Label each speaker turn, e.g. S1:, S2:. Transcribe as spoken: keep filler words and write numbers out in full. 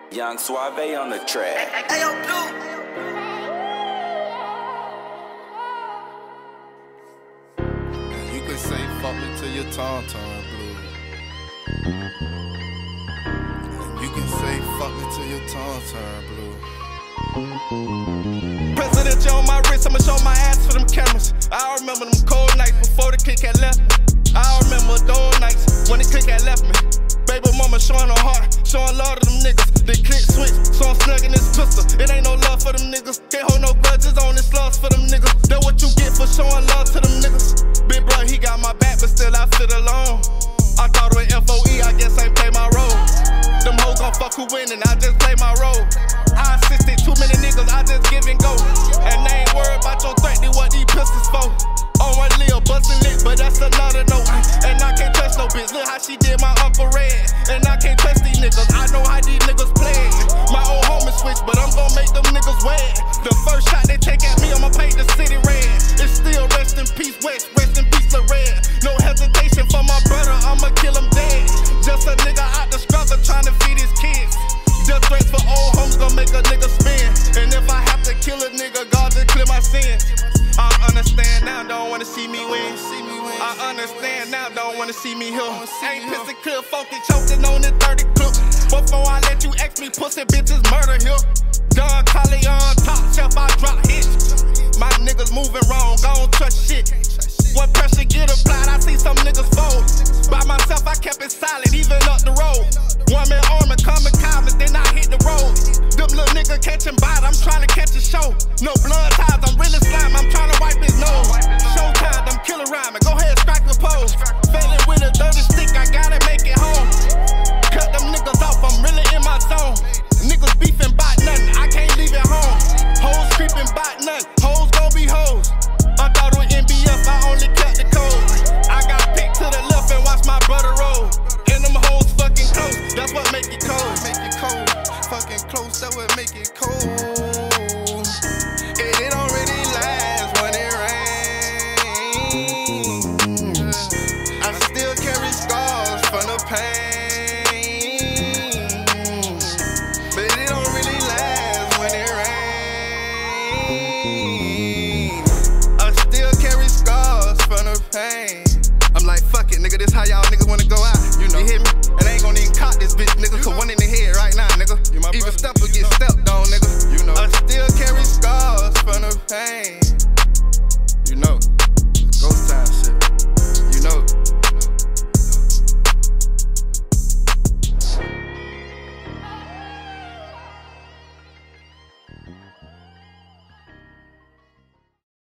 S1: Young Suave on the track.
S2: Hey, yo, Blue.
S3: And you can say fuck me till your tongue turn blue. And you can say fuck me till your tongue turn blue.
S4: Presidential on my wrist, I'ma show my ass for them cameras. I remember them cold nights before the click had left me. I remember those nights when the click had left me. Baby mama showing her heart, showing love to them niggas. They click switch, so I'm slugging this pistol. It ain't no love for them niggas. Can't hold no grudges on this slugs for them niggas. That's what you get for showing love to them niggas. Big bro, he got my back, but still I fit alone. I thought it was F O E, I guess I ain't play my role. Them hoes gon' fuck who winning, I just play my role. I assisted too many niggas, I just give and go. And they ain't worried about your threat, they what these pistols for. On one Lil, bustin' lit, but that's another note. And I can't trust no bitch, look how she did my Uncle Red. And I can't trust these niggas, I know how these niggas play. My old homie switch, but I'm gon' make them niggas wet. The first shot they take at me, I'ma paint the city red. It's still rest in peace, West, rest in peace, Lil Red. No hesitation for my brother, I'ma kill him dead. Just a nigga out the struggle trying to feed his kids. Death threats for old homies gon' make a nigga spin. And if I have to kill a nigga, God just clear my sin. I understand now, don't wanna see me win. I understand now, don't wanna see me heal. Ain't pissing clear, funky choking on this thirty clip. Before I let you X me, pussy bitches murder here. Don Corleone, top shelf, I drop hits. My niggas moving wrong, gon' trust shit. When pressure get applied, I see some niggas fold. By myself, I kept it solid, even up the road. One man armor, coming comments, then I hit the road. Them little niggas catching bite, I'm trying to catch a show. No blood ties, I'm really slime, I'm trying to wipe his nose. Showtime, I'm killer rhyming, go ahead, strike the pose. Failing with a dirty stick, I gotta make it home. Cut them niggas off, I'm really in my zone. Niggas beefing bout nothing, I can't leave it home. Hoes creeping bout nothing, hoes gon' be hoes. I thought it was N B F, I only kept the code. I got picked to the left and watch my brother roll. And them hoes fucking close, that's what make it cold.
S3: Make it cold, fucking close, that would make it cold. And it don't really last when it rains. I still carry scars from the pain.